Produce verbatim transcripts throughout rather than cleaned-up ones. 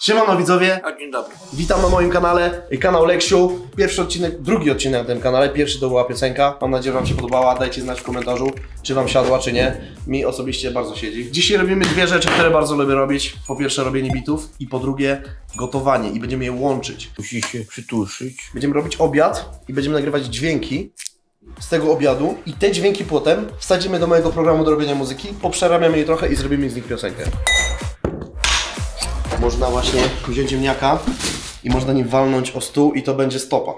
Siemano widzowie, A dzień dobry. witam na moim kanale, kanał Leksiu. Pierwszy odcinek, drugi odcinek na tym kanale, pierwszy to była piosenka. Mam nadzieję, że wam się podobała, dajcie znać w komentarzu, czy wam siadła, czy nie. Mi osobiście bardzo siedzi. Dzisiaj robimy dwie rzeczy, które bardzo lubię robić. Po pierwsze robienie bitów i po drugie gotowanie i będziemy je łączyć. Musi się przytuszyć. Będziemy robić obiad i będziemy nagrywać dźwięki z tego obiadu i te dźwięki potem wsadzimy do mojego programu do robienia muzyki, poprzerabiamy je trochę i zrobimy z nich piosenkę. Można właśnie wziąć ziemniaka i można nim walnąć o stół i to będzie stopa.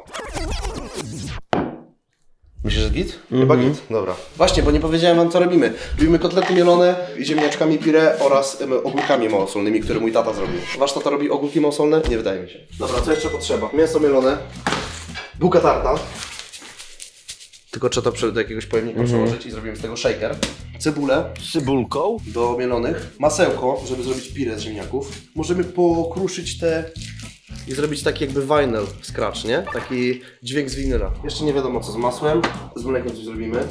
Myślisz, że git? Mm-hmm. Chyba git. Dobra. Właśnie, bo nie powiedziałem wam, co robimy. Robimy kotlety mielone ziemniaczkami pire oraz um, ogórkami małosolnymi, które mój tata zrobił. Wasz tata robi ogórki małosolne? Nie wydaje mi się. Dobra, co jeszcze potrzeba? Mięso mielone, bułka tarta. Tylko trzeba to do jakiegoś pojemnika mm-hmm. przełożyć i zrobimy z tego shaker. Cebulę z cebulką do mielonych, masełko, żeby zrobić pire z ziemniaków. Możemy pokruszyć te i zrobić taki jakby vinyl scratch, nie? Taki dźwięk z winyla. Jeszcze nie wiadomo co z masłem, z mlekiem coś zrobimy.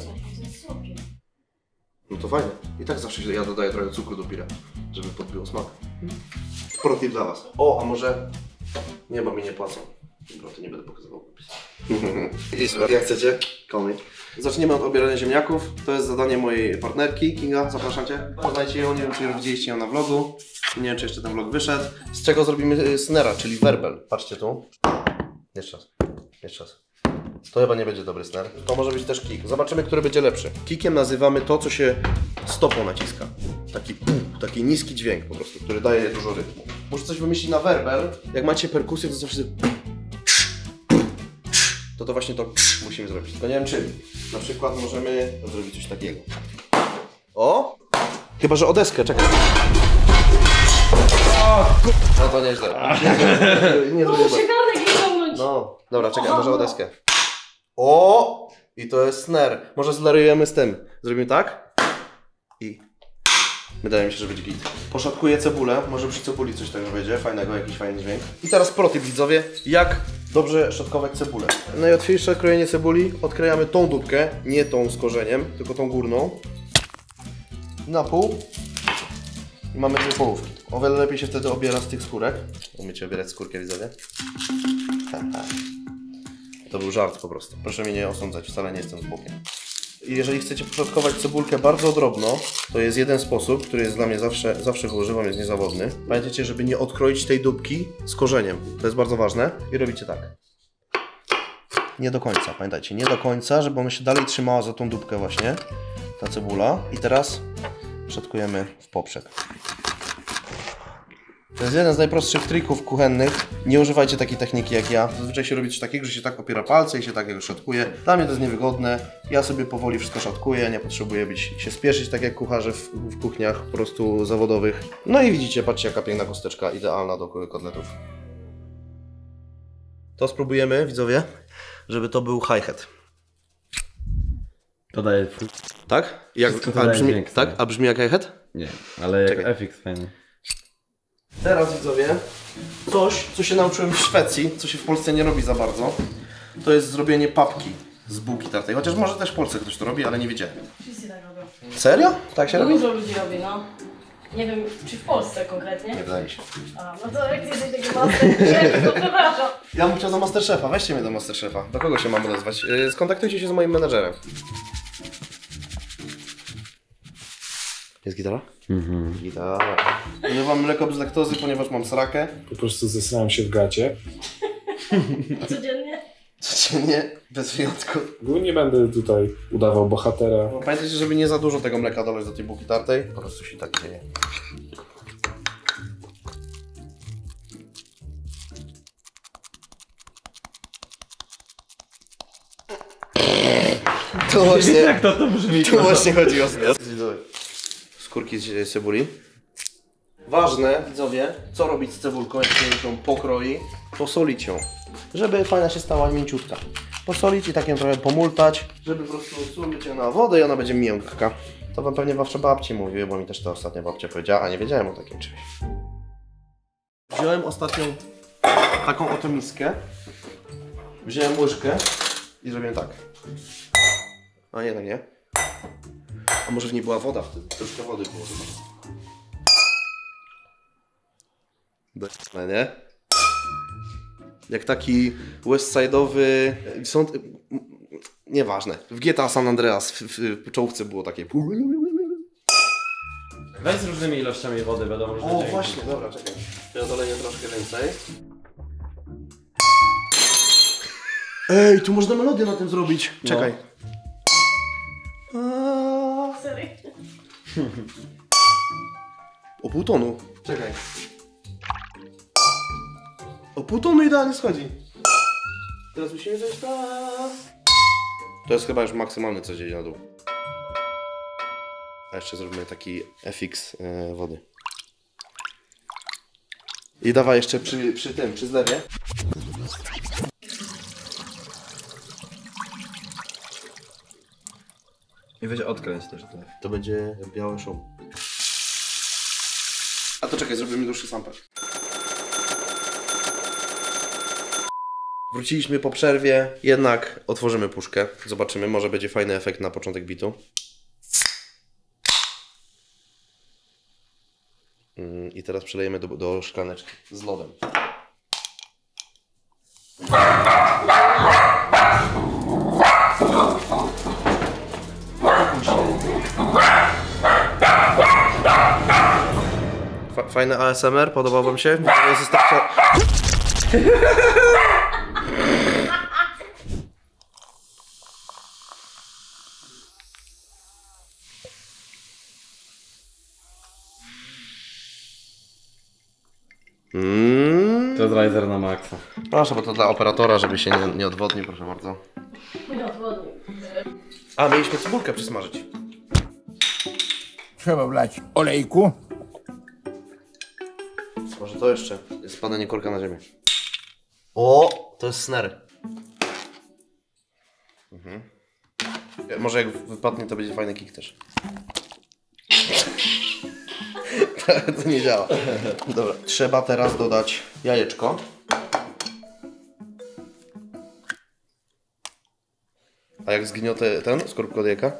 No to fajnie. I tak zawsze ja dodaję trochę cukru do pire, żeby podbiło smak. Protip dla was. O, a może... Nie, bo mi nie płacą. Dobra, to nie będę pokazywał opis. Jak chcecie? Komy. Zaczniemy od obierania ziemniaków. To jest zadanie mojej partnerki, Kinga, zapraszam cię. Poznajcie ją, nie wiem czy widzieliście ją na vlogu. Nie wiem czy jeszcze ten vlog wyszedł. Z czego zrobimy snera, czyli werbel. Patrzcie tu. Jeszcze raz. Jeszcze raz. To chyba nie będzie dobry snare. To może być też kick. Zobaczymy, który będzie lepszy. Kickiem nazywamy to, co się stopą naciska. Taki, taki niski dźwięk po prostu, który daje dużo rytmu. Muszę coś wymyślić na werbel. Jak macie perkusję, to zawsze to to właśnie to musimy zrobić, tylko nie wiem czym. Na przykład możemy zrobić coś takiego. O! Chyba, że o deskę, czekaj. No to nieźle. Nie, nie, nie no muszę garnek wyciągnąć. No, dobra, czekaj, może o deskę. O! I to jest snare. Może zlarujemy z tym. Zrobimy tak? I... Wydaje mi się, że będzie git. Poszatkuję cebulę, może przy cebuli coś tego będzie, fajnego, jakiś fajny dźwięk. I teraz protip widzowie, jak dobrze szatkować cebulę. Najłatwiejsze krojenie cebuli, odkrajamy tą dupkę, nie tą z korzeniem, tylko tą górną. Na pół. I mamy dwie połówki. O wiele lepiej się wtedy obiera z tych skórek. Umiecie obierać skórkę widzowie? To był żart po prostu. Proszę mnie nie osądzać, wcale nie jestem z bokiem. I jeżeli chcecie poszatkować cebulkę bardzo drobno, to jest jeden sposób, który jest dla mnie zawsze, zawsze używam, jest niezawodny. Pamiętajcie, żeby nie odkroić tej dupki z korzeniem. To jest bardzo ważne. I robicie tak. Nie do końca, pamiętajcie, nie do końca, żeby ona się dalej trzymała za tą dupkę właśnie, ta cebula. I teraz szatkujemy w poprzek. To jest jeden z najprostszych trików kuchennych. Nie używajcie takiej techniki jak ja. Zazwyczaj się robi coś takiego, że się tak opiera palce i się tak szatkuje. Dla mnie to jest niewygodne. Ja sobie powoli wszystko szatkuję, nie potrzebuję być, się spieszyć tak jak kucharze w, w kuchniach po prostu zawodowych. No i widzicie, patrzcie jaka piękna kosteczka, idealna do kotletów. To spróbujemy, widzowie, żeby to był hi-hat. To daje... Tak? Jak, a, brzmi, dźwięk, tak? A brzmi jak hi-hat? Nie, ale jak Czekaj. efekt fajny. Teraz widzowie, coś, co się nauczyłem w Szwecji, co się w Polsce nie robi za bardzo, to jest zrobienie papki z bułki tartej. Chociaż może też w Polsce ktoś to robi, ale nie wiedziałem. Wszyscy tak robią. Serio? Tak się robi? Dużo ludzi robi, no. Nie wiem, czy w Polsce konkretnie. Nie wydaje mi się. A, no to jak ty jesteś taki master, to przepraszam. Ja bym chciał do Masterchefa, weźcie mnie do Masterchefa. Do kogo się mam odezwać? Yy, skontaktujcie się z moim menedżerem. Jest gitara? Mhm. Gitara. Nie mam mleko bez laktozy, ponieważ mam srakę. Po prostu zesrałem się w gacie. Codziennie? Codziennie, bez wyjątku. Nie będę tutaj udawał bohatera. Pamiętajcie, żeby nie za dużo tego mleka dolać do tej bułki tartej. Po prostu się tak dzieje. To właśnie, Jak to to brzmi? tu właśnie chodzi o zmian. Skórki z cebuli. Ważne, widzowie, co robić z cebulką, jak się ją pokroi, posolić ją, żeby fajna się stała mięciutka. Posolić i tak ją trochę pomultać, żeby po prostu sól na wodę i ona będzie miękka. To wam pewnie wasze babci mówiły, bo mi też to ostatnia babcia powiedziała, a nie wiedziałem o takim czymś. Wziąłem ostatnią taką oto miskę, wziąłem łyżkę i zrobiłem tak. A nie, no nie. A może w niej była woda wtedy? Troszkę wody było. No nie? Jak taki westside'owy... Są... Nieważne. W G T A San Andreas w, w, w czołówce było takie... Weź z różnymi ilościami wody, wiadomo, że O, będzie- właśnie, dobra, czekaj. Ja doleję troszkę więcej. Ej, tu można melodię na tym zrobić. Czekaj. No. Serio? O pół tonu. Czekaj. O pół tonu idealnie schodzi. Teraz musimy zejść na... To jest chyba już maksymalny, co dzieje na dół. A jeszcze zrobimy taki F X yy, wody. I dawaj jeszcze przy, przy tym, przy zlewie. I weź odkręć też to. To będzie biały szum. A to czekaj, zrobimy dłuższy sample. Wróciliśmy po przerwie, jednak otworzymy puszkę. Zobaczymy, może będzie fajny efekt na początek bitu. I teraz przelejemy do, do szklaneczki z lodem. Fajny A S M R, podobał wam się? Zostawcie... Mm. To jest riser na maksa. Proszę, bo to dla operatora, żeby się nie, nie odwodnił, proszę bardzo. Nie odwodnił. A, mieliśmy cebulkę przysmażyć. Trzeba wlać olejku. Może to jeszcze. Jest spadanie korka na ziemię. O, to jest snare. Mhm. Może jak wypadnie, to będzie fajny kick też. To nie działa. Dobra, trzeba teraz dodać jajeczko. A jak zgniotę ten, skorupkę od jajka?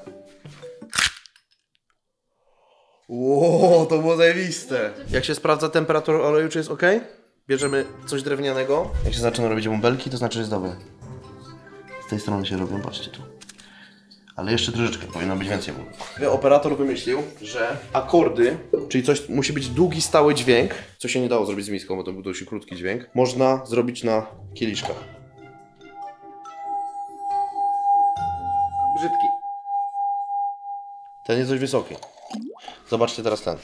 Ło, to było zajebiste. Jak się sprawdza temperaturę oleju, czy jest ok? Bierzemy coś drewnianego. Jak się zaczyna robić bąbelki, to znaczy, że jest dobre. Z tej strony się robią, patrzcie tu. Ale jeszcze troszeczkę, powinno być więcej. Operator wymyślił, że akordy, czyli coś, musi być długi, stały dźwięk, co się nie dało zrobić z miską, bo to był dość krótki dźwięk, można zrobić na kieliszkach. Brzydki. Ten jest dość wysoki. Zobaczcie teraz ten.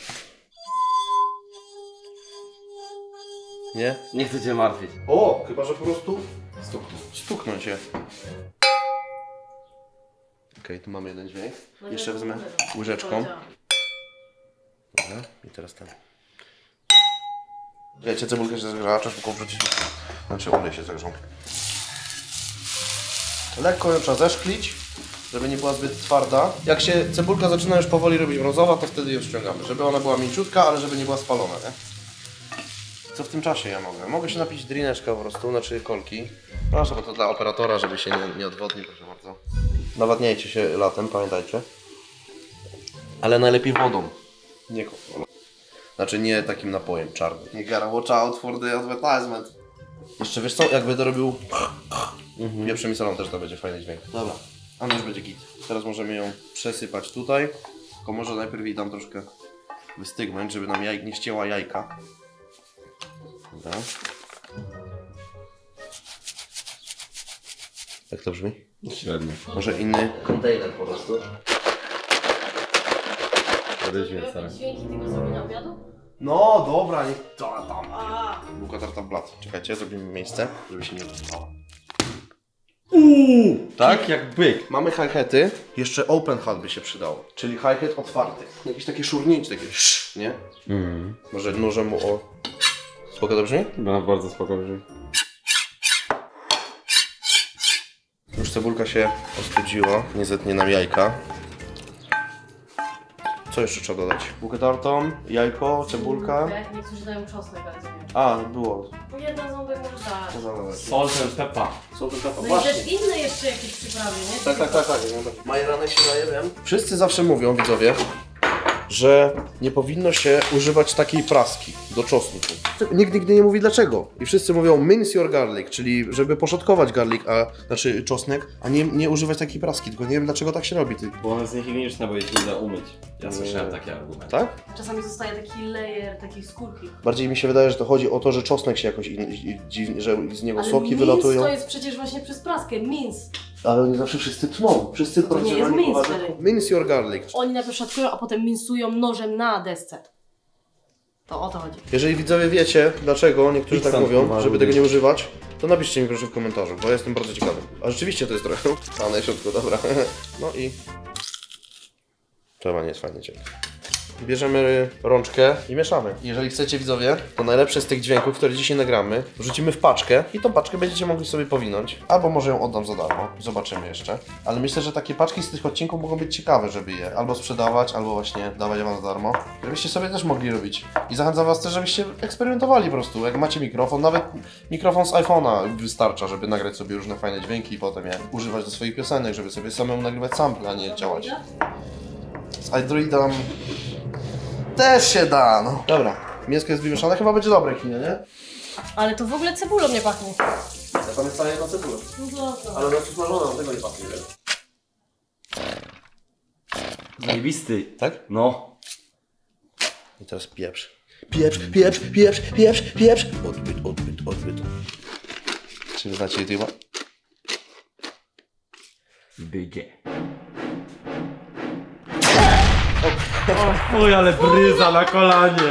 Nie? Nie chcę cię martwić. O, chyba że po prostu stuknąć, stuknąć się. Okej, okay, tu mamy jeden dźwięk. Jeszcze wezmę łyżeczką. Dobra, i teraz ten. Wiecie, cebulkę się zagrzała, trzeba tylko wrzucić. Znaczy olej się zagrzał. Lekko ją trzeba zeszklić, żeby nie była zbyt twarda. Jak się cebulka zaczyna już powoli robić brązowa, to wtedy ją ściągamy. Żeby ona była mięciutka, ale żeby nie była spalona, nie? Co w tym czasie ja mogę? Mogę się napić drineczka po prostu, znaczy kolki. Proszę, bo to dla operatora, żeby się nie, nie odwodnił, proszę bardzo. Nawadniajcie się latem, pamiętajcie. Ale najlepiej wodą. Nie koką. Znaczy nie takim napojem czarnym. Nie gotta watch out for the advertisement. Jeszcze wiesz co, jak będę robił mhm. Pieprzymi solą, też to będzie fajny dźwięk. Dobra, a no już będzie git. Teraz możemy ją przesypać tutaj. Tylko może najpierw jej dam troszkę wystygnąć, żeby nam jaj... nie ścięła jajka. Dobra. Jak to brzmi? Średnio. Może inny kontener po prostu. Podejdźmy stary. Dźwięki tego zrobienia obiadu? No dobra, nie to tam. A. Bułka tarta blat. Czekajcie, zrobimy miejsce, żeby się nie rozstało. Uuu, tak jak byk. Mamy hi-haty. Jeszcze open hat by się przydało. Czyli hi-hat otwarty. Jakieś takie szurnięcie, takie sz, nie? Mhm. Może nożem mu o... Spoko to brzmi? No, bardzo spoko brzmi. Już cebulka się ostudziła. Nie zetnie nam jajka. Co jeszcze trzeba dodać? Bułkę tartą, jajko, cebulka. Jak niektórzy dają czosnek, ale to nie wiem. A, było. Po jeden ząbek może dać. Co za dodać? Salt and pepper. Są to taka No i też inne jeszcze jakieś przyprawy, nie? Tak, tak, tak, tak. Majeranek się daje, wiem. Wszyscy zawsze mówią, widzowie, że nie powinno się używać takiej praski. do czosnku. Nikt nigdy nie mówi dlaczego. I wszyscy mówią mince your garlic, czyli żeby poszatkować garlic, a znaczy czosnek, a nie, nie używać takiej praski. Tylko nie wiem dlaczego tak się robi. Ty. Bo ona jest niehigieniczna, bo jest źle umyć. Ja słyszałem takie argumenty. Tak? Czasami zostaje taki layer takiej skórki. Bardziej mi się wydaje, że to chodzi o to, że czosnek się jakoś in, in, dziwnie, że z niego Ale soki mince wylatują. to jest przecież właśnie przez praskę, mince. Ale oni zawsze wszyscy tną. Wszyscy To nie jest mince wtedy. Mince your garlic. Oni najpierw szatkują, a potem minsują nożem na desce. To o to chodzi. Jeżeli widzowie wiecie, dlaczego niektórzy tak Pixar mówią, uważam, żeby tego że- nie używać, to napiszcie mi proszę w komentarzu, bo ja jestem bardzo ciekawy. A rzeczywiście to jest trochę. A na środku, dobra. No i... To chyba nie jest fajny dźwięk. Bierzemy rączkę i mieszamy. Jeżeli chcecie widzowie, to najlepsze z tych dźwięków, które dzisiaj nagramy, wrzucimy w paczkę i tą paczkę będziecie mogli sobie powinąć. Albo może ją oddam za darmo, zobaczymy jeszcze. Ale myślę, że takie paczki z tych odcinków mogą być ciekawe, żeby je albo sprzedawać, albo właśnie dawać wam za darmo. Żebyście sobie też mogli robić. I zachęcam was też, żebyście eksperymentowali po prostu. Jak macie mikrofon, nawet mikrofon z iPhone'a wystarcza, żeby nagrać sobie różne fajne dźwięki i potem je używać do swoich piosenek, żeby sobie samemu nagrywać sample, a nie działać. Z Androida też się da, no. Dobra, mięsko jest wymieszane, chyba będzie dobre kino, nie? Ale to w ogóle cebulą nie pachnie. Ja tam jest cała jedna cebula. No dobra. Ale ona jest usmażona, tego nie pachnie, nie? Zajebisty. Tak? No. I teraz pieprz. Pieprz, pieprz, pieprz, pieprz, pieprz. Odbyt, odbyt, odbyt. Czy wy znacie YouTube'a? Będzie. Oj, ale bryza na kolanie.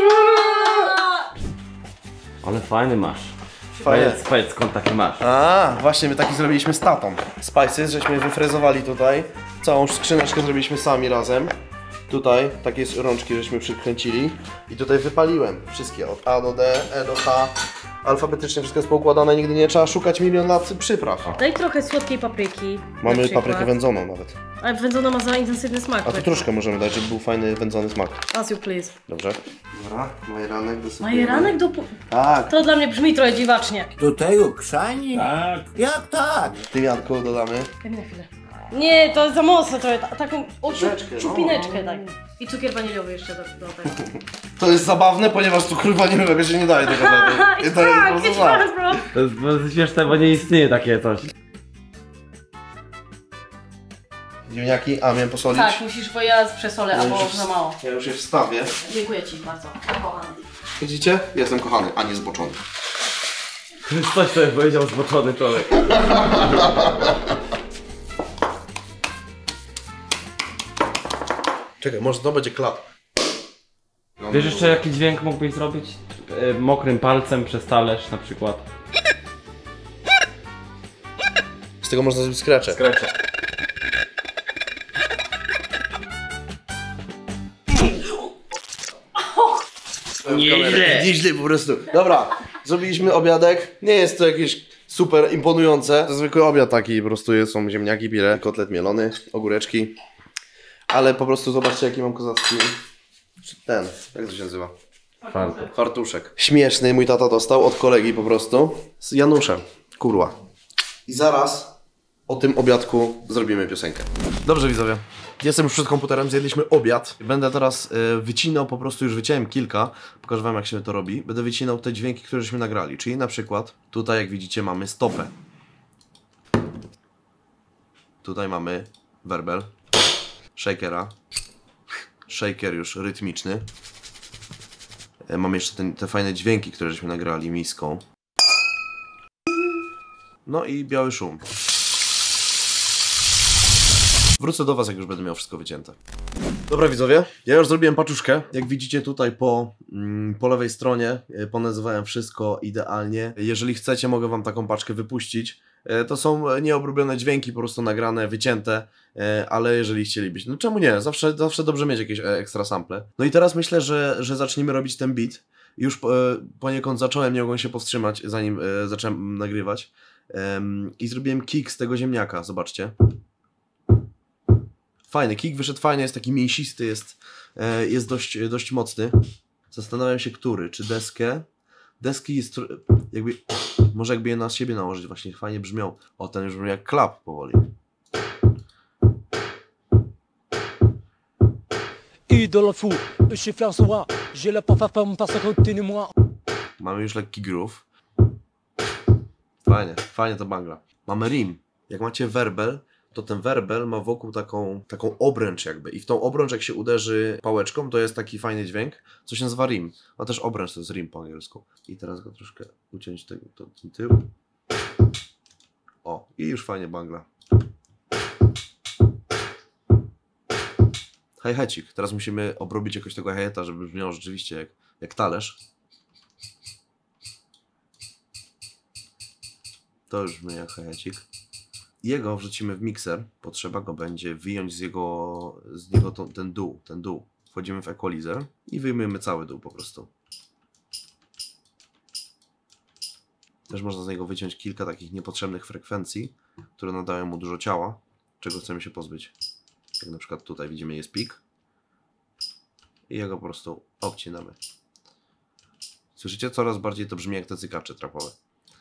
Ale fajny masz. Fajnie. Powiedz, powiedz skąd taki masz. A, właśnie my taki zrobiliśmy z tatą. Spices, żeśmy wyfrezowali tutaj. Całą skrzyneczkę zrobiliśmy sami razem. Tutaj takie rączki żeśmy przykręcili. I tutaj wypaliłem wszystkie od A do D, E do H. Alfabetycznie wszystko jest poukładane, nigdy nie trzeba szukać milion lat przypraw. Daj trochę słodkiej papryki. Mamy na przykład. paprykę wędzoną nawet. Ale wędzona ma za intensywny smak. A tu troszkę możemy dać, żeby był fajny wędzony smak. As you please. Dobrze. Dobra, majeranek dosypujemy. Majeranek do... Tak. To dla mnie brzmi trochę dziwacznie. Do tego krzani? Tak. Jak tak? Tymianko dodamy. Daj mi na chwilę. Nie, to za mocno trochę. Ta, taką o, Troszeczkę, no. czupineczkę tak. I cukier waniliowy jeszcze do, do tego. To jest zabawne, ponieważ tu kurwa nie wiem, się nie daje tego lepiej. I tak, it's fun, bro. To jest, to jest śmieszne, bo nie istnieje takie coś. Ziemniaki, a miałem posolić? Tak, musisz, bo ja przesolę, No albo już- za mało. Ja już je wstawię. Dziękuję Ci bardzo, kochany. Widzicie? Jestem kochany, a nie zboczony. To jest coś, co powiedział zboczony człowiek. Czekaj, może to będzie klap. Wiesz jeszcze jaki dźwięk mógłbyś zrobić? E, mokrym palcem przez talerz na przykład. Z tego można zrobić scratche. Krecze. Nieźle. Nieźle po prostu. Dobra, zrobiliśmy obiadek. Nie jest to jakieś super imponujące. To zwykły obiad taki, po prostu są ziemniaki, pire, kotlet mielony, ogóreczki. Ale po prostu zobaczcie jaki mam kozacki ten, jak to się nazywa? Fartuch. Fartuszek. Śmieszny mój tata dostał od kolegi po prostu. Z Januszem. Kurwa. I zaraz o tym obiadku zrobimy piosenkę. Dobrze widzowie. Jestem już przed komputerem, zjedliśmy obiad. Będę teraz y, wycinał, po prostu już wyciąłem kilka. Pokażę wam jak się to robi. Będę wycinał te dźwięki, które żeśmy nagrali. Czyli na przykład tutaj jak widzicie mamy stopę. Tutaj mamy werbel. Shakera. Shaker już rytmiczny. Y, mamy jeszcze ten, te fajne dźwięki, które żeśmy nagrali miską. No i biały szum. Wrócę do was, jak już będę miał wszystko wycięte. Dobra widzowie, ja już zrobiłem paczuszkę. Jak widzicie tutaj po, mm, po lewej stronie y, ponazywałem wszystko idealnie. Jeżeli chcecie, mogę wam taką paczkę wypuścić. Y, to są nieobrobione dźwięki, po prostu nagrane, wycięte. Y, ale jeżeli chcielibyście, no czemu nie? Zawsze, zawsze dobrze mieć jakieś ekstra sample. No i teraz myślę, że, że zaczniemy robić ten beat. Już y, poniekąd zacząłem, nie mogłem się powstrzymać, zanim y, zacząłem nagrywać. Y, I zrobiłem kick z tego ziemniaka, zobaczcie. Fajny, kick wyszedł fajnie, jest taki mięsisty, jest, e, jest dość, dość mocny. Zastanawiam się, który, czy deskę. Deski jest jakby, może jakby je na siebie nałożyć, właśnie fajnie brzmią. O, ten już brzmi jak klap powoli. Idole fou, chez François, j'ai la parfum parce que tenez-moi. Mamy już lekki groove. Fajnie, fajnie to bangla. Mamy rim. Jak macie werbel, to ten werbel ma wokół taką, taką obręcz jakby. I w tą obręcz jak się uderzy pałeczką, to jest taki fajny dźwięk, co się nazywa rim. A też obręcz to jest rim po angielsku. I teraz go troszkę uciąć tego, to, ten tył. O, i już fajnie bangla. Hi-hatik. Teraz musimy obrobić jakoś tego hi-hata, żeby brzmiało rzeczywiście jak, jak talerz. To już brzmi jak hi-hatik. Jego wrzucimy w mikser. Potrzeba go będzie wyjąć z jego, z niego to, ten dół, ten dół. Wchodzimy w equalizer i wyjmujemy cały dół po prostu. Też można z niego wyciąć kilka takich niepotrzebnych frekwencji, które nadają mu dużo ciała, czego chcemy się pozbyć. Jak na przykład tutaj widzimy jest pik. I jego po prostu obcinamy. Słyszycie? Coraz bardziej to brzmi jak te cykacze trapowe.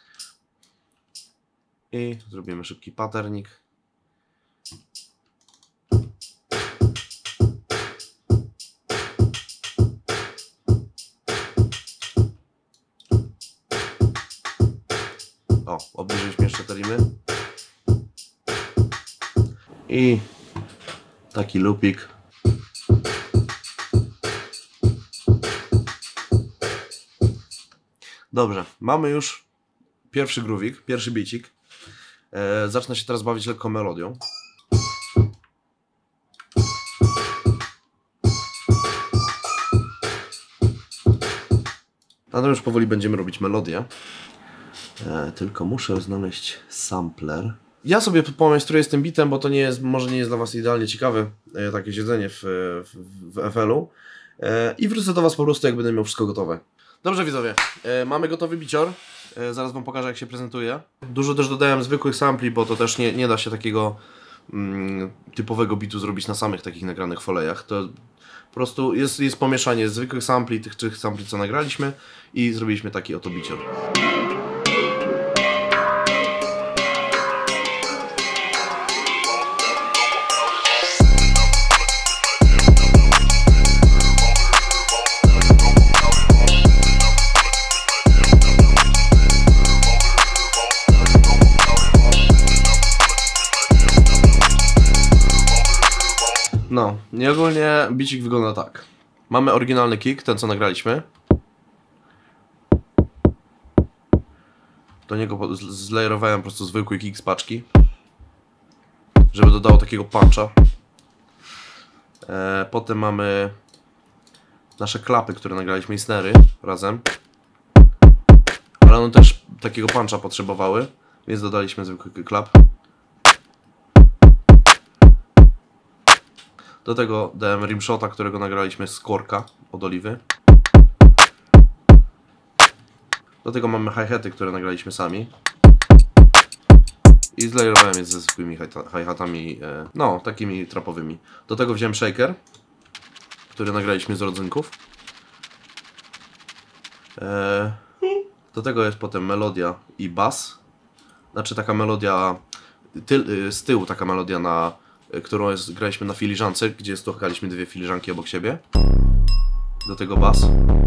I zrobimy szybki patternik. O, obniżyliśmy jeszcze te rimy. I taki loopik. Dobrze, mamy już pierwszy groovik, pierwszy bicik. E, zacznę się teraz bawić lekką melodią. A to już powoli będziemy robić melodię. E, tylko muszę znaleźć sampler. Ja sobie pomajstruję z tym bitem, bo to nie jest, może nie jest dla Was idealnie ciekawe e, takie siedzenie w, w, w F L-u. E, I wrócę do Was po prostu, jak będę miał wszystko gotowe. Dobrze widzowie, e, mamy gotowy bicior. E, zaraz Wam pokażę, jak się prezentuje. Dużo też dodałem zwykłych sampli, bo to też nie, nie da się takiego mm, typowego bitu zrobić na samych takich nagranych folejach. To po prostu jest, jest pomieszanie zwykłych sampli, tych trzech sampli, co nagraliśmy, i zrobiliśmy taki oto bicior. No, i ogólnie bicik wygląda tak. Mamy oryginalny kick, ten co nagraliśmy. Do niego zlejerowałem po prostu zwykły kick z paczki, żeby dodało takiego puncha. E, potem mamy nasze klapy, które nagraliśmy, i snary razem. Ale one też takiego puncha potrzebowały, więc dodaliśmy zwykły klap. Do tego dałem rimshota, którego nagraliśmy z korka od Oliwy. Do tego mamy hi-haty, które nagraliśmy sami. I zlejerowałem je ze zwykłymi hi-hatami, no, takimi trapowymi. Do tego wziąłem shaker, który nagraliśmy z rodzynków. Do tego jest potem melodia i bas. Znaczy taka melodia, tyl, z tyłu taka melodia, na którą jest, graliśmy na filiżance, gdzie stukaliśmy dwie filiżanki obok siebie. Do tego bas.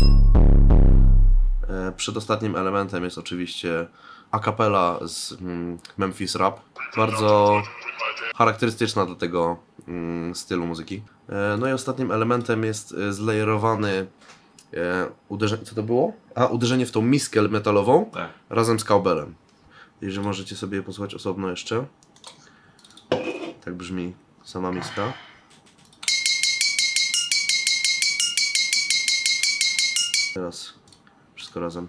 E, przedostatnim elementem jest oczywiście a cappella z mm, Memphis Rap. Bardzo charakterystyczna dla tego mm, stylu muzyki. E, no i ostatnim elementem jest zlejerowany e, uderzenie, co to było? A, uderzenie w tą miskę metalową, tak, razem z cowbellem. Jeżeli możecie sobie posłuchać osobno jeszcze. Tak brzmi sama miska. Teraz wszystko razem.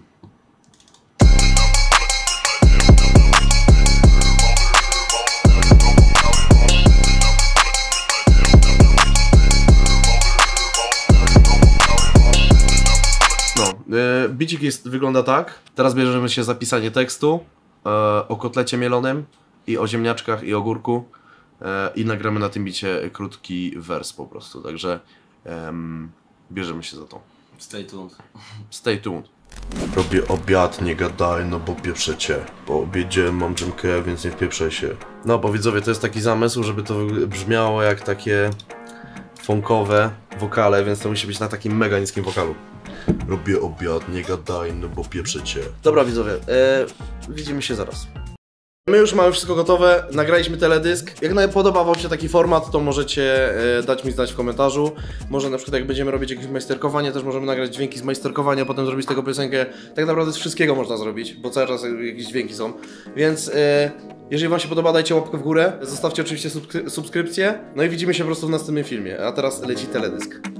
No, yy, bicik jest, wygląda tak. Teraz bierzemy się za pisanie tekstu yy, o kotlecie mielonym i o ziemniaczkach i ogórku. I nagramy na tym bicie krótki wers po prostu, także um, bierzemy się za to. Stay tuned. Stay tuned. Robię obiad, nie gadaj, no bo pieprzę cię. Po obiedzie mam dżemkę, więc nie wpieprzę się. No bo widzowie, to jest taki zamysł, żeby to brzmiało jak takie funkowe wokale, więc to musi być na takim mega niskim wokalu. Robię obiad, nie gadaj, no bo pieprzecie. Dobra widzowie, e, widzimy się zaraz. My już mamy wszystko gotowe, nagraliśmy teledysk. Jak nawet podoba wam się taki format, to możecie e, dać mi znać w komentarzu. Może na przykład jak będziemy robić jakieś majsterkowanie, też możemy nagrać dźwięki z majsterkowania, a potem zrobić z tego piosenkę. Tak naprawdę z wszystkiego można zrobić, bo cały czas jakieś dźwięki są. Więc e, jeżeli wam się podoba, dajcie łapkę w górę, zostawcie oczywiście subskry subskrypcję. No i widzimy się po prostu w następnym filmie. A teraz leci teledysk.